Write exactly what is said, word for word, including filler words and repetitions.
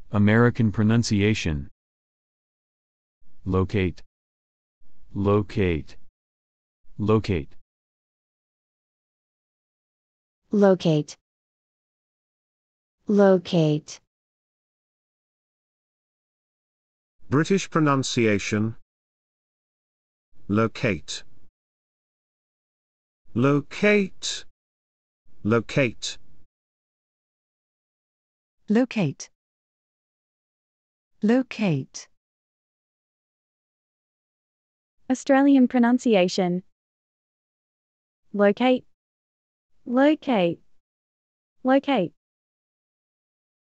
American pronunciation. Locate. Locate. Locate. Locate. Locate. British pronunciation. Locate. Locate. Locate. Locate. Locate. Australian pronunciation. Locate. Locate. Locate.